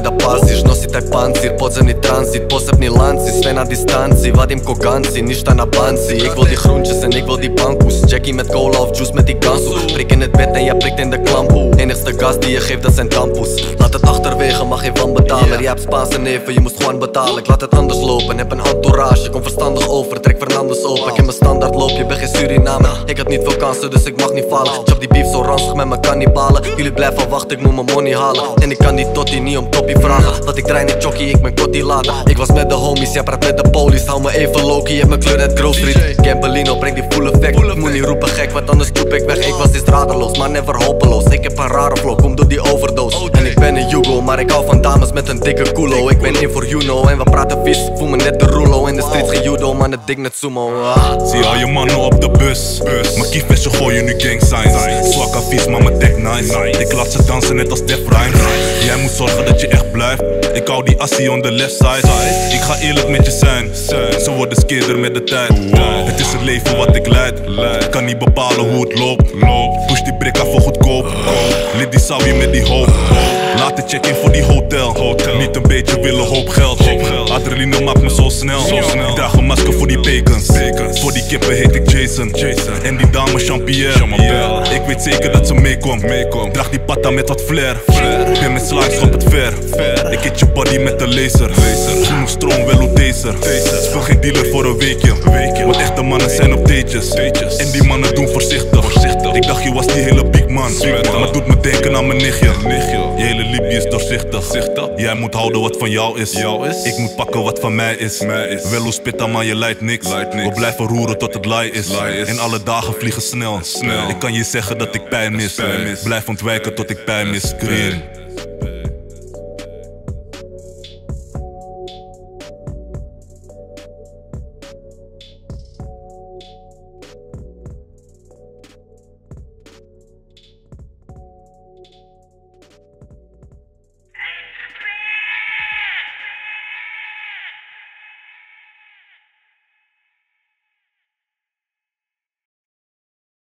da paziš, nosi taj pancir, podzemni tranzit, posebni lanci, sve na distanci, vadim ko ganci, ništa na banci. Ik wil die groentjes en ik wil die bankoes, Jackie met cola of juice met die kansu. Prik in het bed en jij prikt in de klamboe. Enigste gas die je geeft dat zijn tampons. Laat het achterwege, mag geen wanbetaler. Je hebt Spaanse neven, je moest gewoon betalen. Ik laat het anders lopen, heb een entourage. Kom verstandig over, trek Fernandes open. Ik heb mijn standaard loop, je bent geen Suriname. Ik had niet veel kansen, dus ik mag niet falen. Chop die beef zo ranzig met mijn kannibalen. Jullie blijven wachten, ik moet mijn money halen. En ik kan die tottie niet om toppie vragen. Want ik draai niet jockey, ik ben kottie later. Ik was met de homies, jij praat met de police. Hou me even low-key, heb mijn kleur net Grove Street. Gambelino, breng die full effect. Ik moet niet roepen gek, want anders troep ik weg. Ik was eens radeloos, maar never hopeloos. Ik heb een rare flow, kom door die overdose. En ik ben een Jugo, maar ik hou van dames met een dikke culo. Ik ben in voor you know, en we praten vies. Voel me net de rulo, in de streets geen judo, maar het dik net sumo. Zie al je mannen op de bus. Mijn kiefvestje gooien nu gang signs. Zwak vies, maar mijn deck nice. Ik laat ze dansen net als Def Rhymes. Jij moet zorgen dat je echt blijft. Ik hou die assie on the left side. Ik ga eerlijk met je zijn. Ze worden skeerder met de tijd. Het is het leven wat ik leid. Ik kan niet bepalen hoe het loopt. Push die brik af voor goedkoop. Lid die sawi met die hoop. Laat de check in voor die hotel. Niet een beetje willen, hoop geld. Adrenaline maakt me zo snel. Ik draag een masker voor die pekens. Voor die kippen heet ik Jason. En die dame Jean-Pierre. Ik weet zeker dat ze meekomt. Draag die patta met wat flair. Ben met slides op het ver. Ik hit je body met de laser. Genoeg stroom, wel hoe taser. Speel geen dealer voor een weekje. Want echte mannen zijn op datejes. En die mannen doen voorzichtig. Ik dacht je was die hele big man. Maar doet me denken aan mijn nichtje. Je hele Libië is doorzichtig. Jij moet houden wat van jou is. Ik moet pakken wat van mij is. Wel hoe spit maar je leidt niks. We blijven roeren tot het laai is. En alle dagen vliegen snel. Ik kan je zeggen dat ik pijn mis. Blijf ontwijken tot ik pijn mis. Green.